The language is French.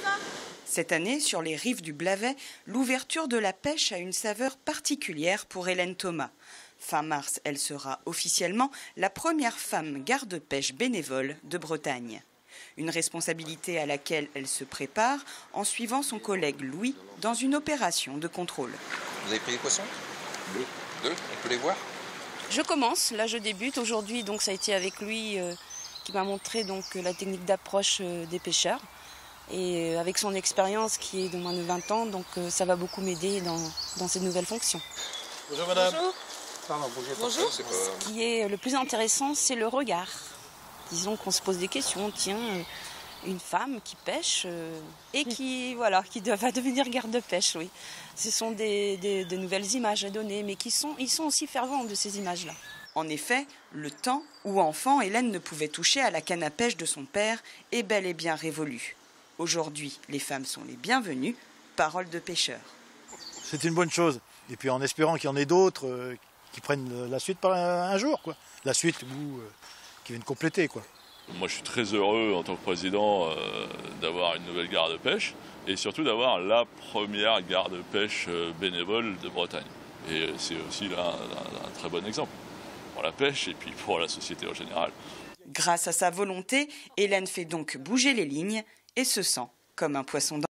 Cette année, sur les rives du Blavet, l'ouverture de la pêche a une saveur particulière pour Hélène Thomas. Fin mars, elle sera officiellement la première femme garde-pêche bénévole de Bretagne. Une responsabilité à laquelle elle se prépare en suivant son collègue Louis dans une opération de contrôle. Vous avez pris les poissons? Deux. Deux? On peut les voir? Je commence, là je débute. Aujourd'hui, donc ça a été avec lui qui m'a montré donc la technique d'approche des pêcheurs. Et avec son expérience qui est de moins de 20 ans, donc ça va beaucoup m'aider dans ces nouvelles fonctions. Bonjour madame. Bonjour. Pardon, bougez pas. Bonjour. Ce qui est le plus intéressant, c'est le regard. Disons qu'on se pose des questions. Tiens, une femme qui pêche et qui va devenir garde-pêche, oui. Ce sont des nouvelles images à donner, mais ils sont aussi fervents de ces images-là. En effet, le temps où enfant, Hélène ne pouvait toucher à la canne à pêche de son père est bel et bien révolu. Aujourd'hui, les femmes sont les bienvenues, parole de pêcheur. C'est une bonne chose. Et puis en espérant qu'il y en ait d'autres qui prennent la suite un jour, quoi. La suite ou qui viennent compléter, quoi. Moi, je suis très heureux en tant que président d'avoir une nouvelle gare de pêche et surtout d'avoir la première gare de pêche bénévole de Bretagne. Et c'est aussi là un très bon exemple pour la pêche et puis pour la société en général. Grâce à sa volonté, Hélène fait donc bouger les lignes et se sent comme un poisson d'eau.